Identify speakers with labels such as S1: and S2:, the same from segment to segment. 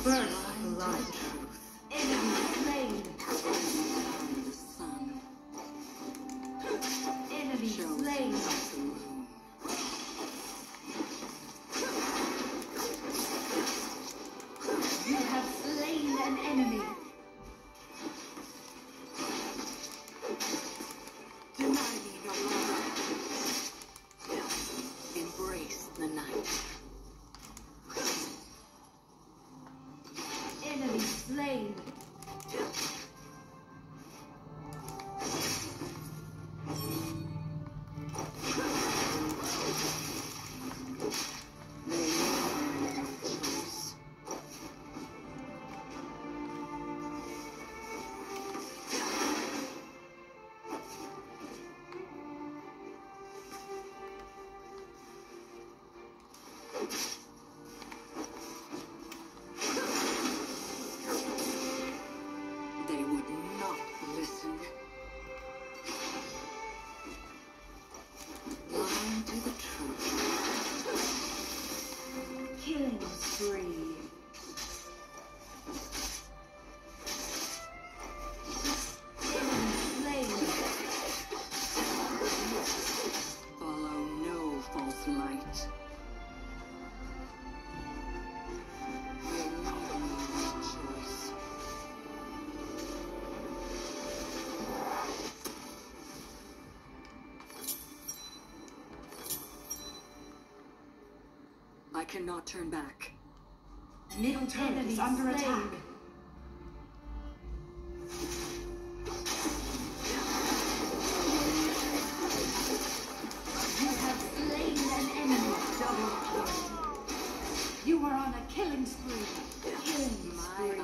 S1: First blood. Enemy slain.
S2: The sun
S1: Enemy
S2: shows
S1: slain.
S2: us the moon.
S1: You have slain an enemy.
S2: Deny me no longer. Embrace the night.
S1: Enemy slain.
S2: They would not listen. Blind to the truth.
S1: Killing spree. Enemy slain.
S2: Follow no false light. They leave me no choice. I cannot turn back.
S3: Middle turret
S1: Enemy
S3: is under
S1: slain.
S3: attack.
S1: You have slain an enemy.
S3: Double kill. You are on a killing spree.
S1: Killing
S2: My
S1: spree.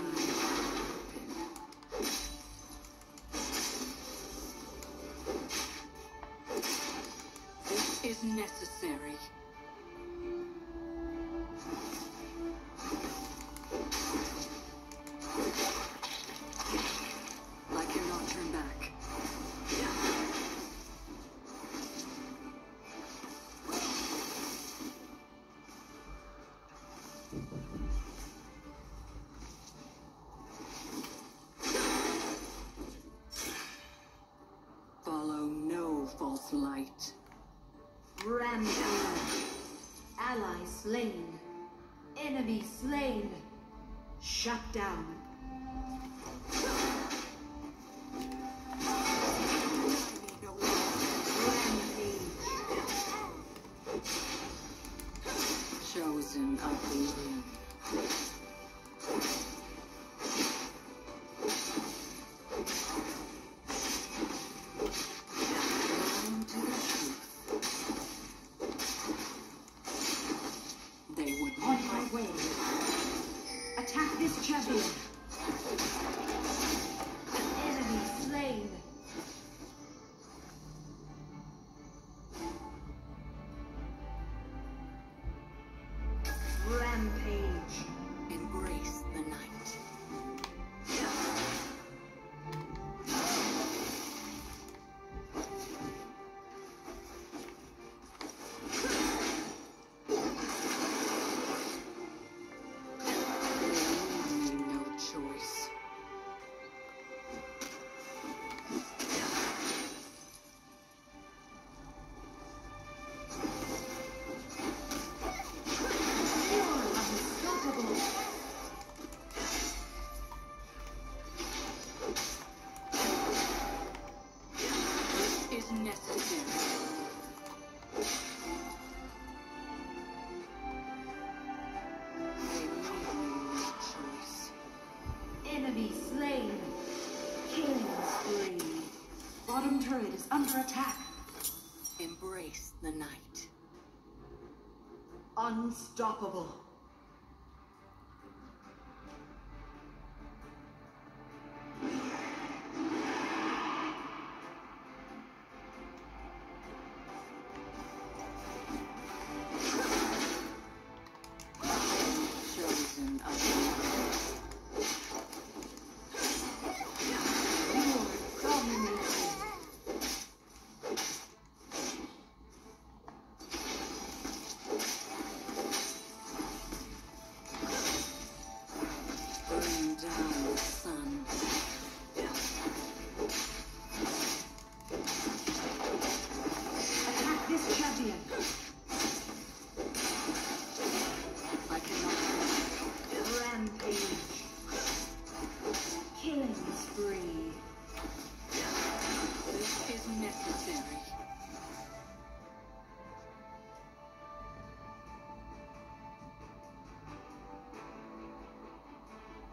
S2: This is necessary. I cannot turn back. Follow no false light.
S1: Rampage. Ally slain. Enemy slain. Shut down. Rampage.
S2: Chosen of the moon. Blind to the truth. They would
S3: On
S2: not.
S3: my way. Attack this champion.
S1: Enemy slain. Rampage.
S2: Embrace the night. They leave me no choice.
S1: Unstoppable.
S2: This is necessary. They leave me no choice.
S1: Enemy slain. Killing spree.
S3: Bottom turret is under attack.
S2: Embrace the night.
S1: Unstoppable.
S2: Chosen of the moon.
S1: You're dominating.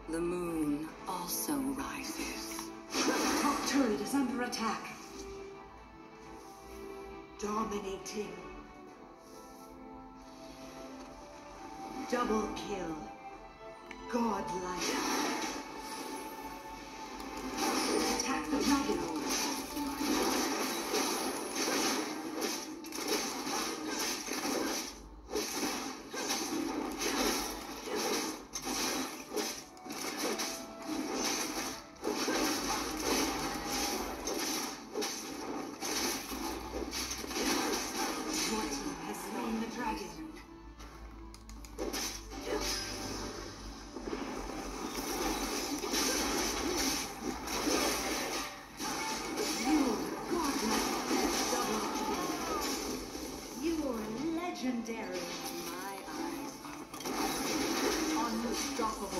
S2: The moon also rises.
S3: Top turret is under attack.
S1: Dominating. Double kill. Godlike.
S3: Attack the dragon.
S1: Legendary.
S2: My eyes are
S1: Unstoppable.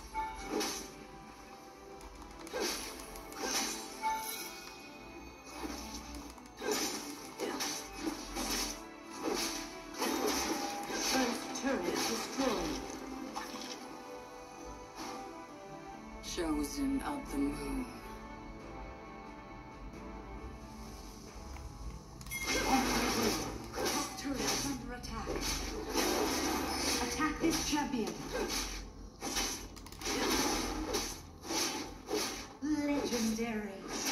S1: First turret destroyed.
S2: chosen of the moon.
S3: Top turret is under attack. Attack this champion.
S1: Legendary.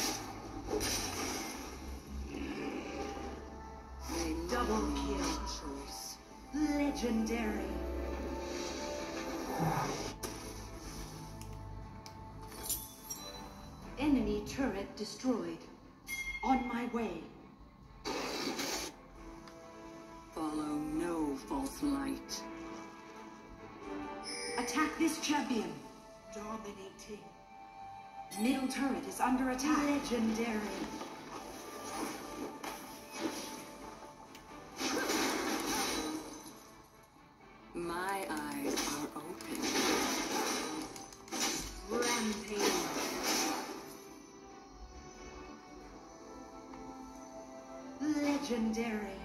S1: Double kill.
S2: Choice.
S1: Legendary. Enemy turret destroyed. On my way.
S2: Follow no false light.
S3: Attack this champion.
S1: Dominating.
S3: Middle turret is under attack.
S1: Legendary.
S2: My eyes are open.
S1: Rampage. Legendary.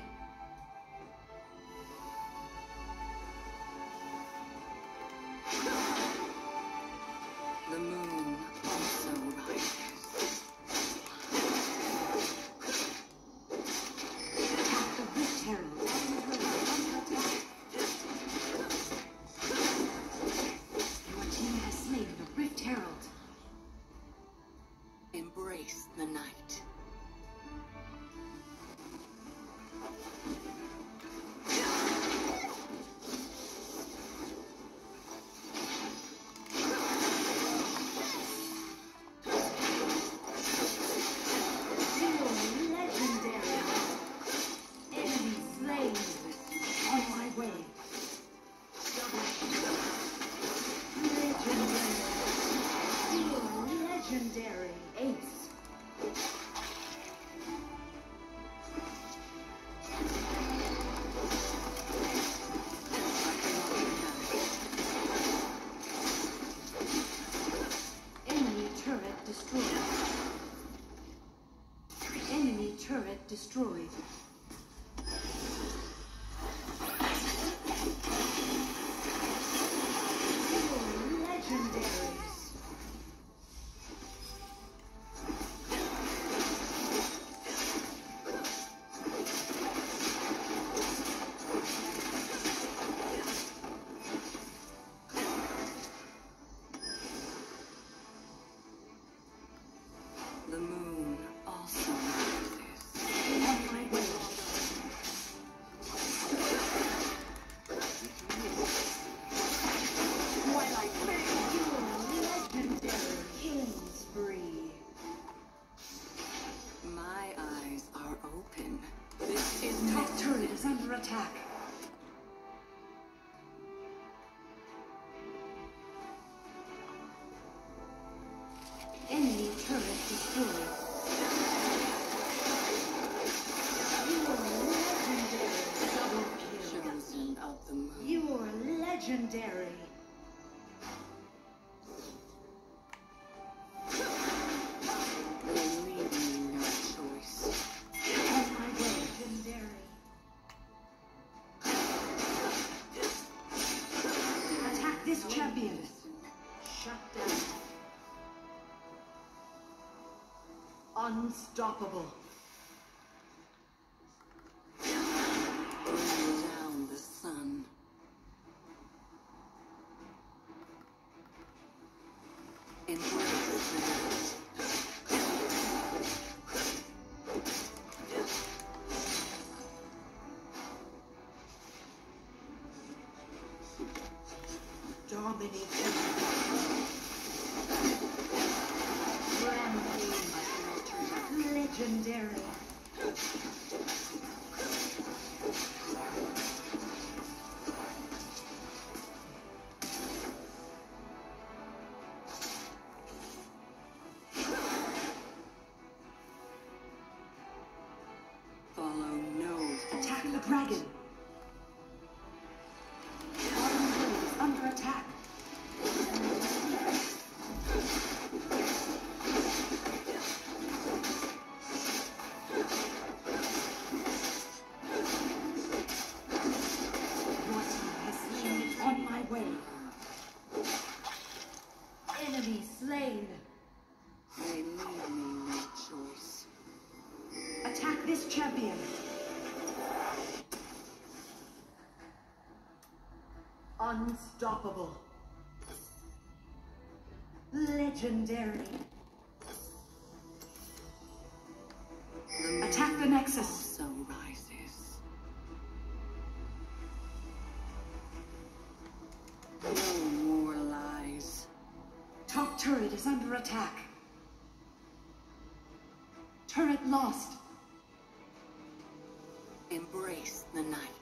S2: The moon also rises.
S3: Attack the Rift Herald. Your team has slain the Rift Herald.
S2: Embrace the night.
S1: Legendary. Enemy slain. On my way. Legendary. Legendary. Ace. Enemy turret destroyed. Enemy turret destroyed. Legendaries.
S2: The moon also rises.
S1: On my way.
S2: Twilight
S1: Legendary killing spree.
S2: My eyes are open. This is
S3: Top turret is under attack.
S1: Enemy turret destroyed. You are legendary. Double kill.
S2: chosen of the moon.
S1: You are legendary.
S2: They leave me no choice.
S1: On my way. Legendary.
S3: Attack this champion.
S1: Shut
S3: Unstoppable.
S2: Bring down the sun. Embrace the night.
S3: Dominate Rampage. Legendary.
S2: Follow no
S3: Attack the dragon. Bottom blade is under attack. Your team has slain me on my way. Enemy slain.
S2: They leave me no choice.
S3: Attack this champion. Unstoppable. Legendary. Attack the Nexus.
S2: Also rises. No more lies.
S3: Top turret is under attack. Turret lost.
S2: Embrace the night.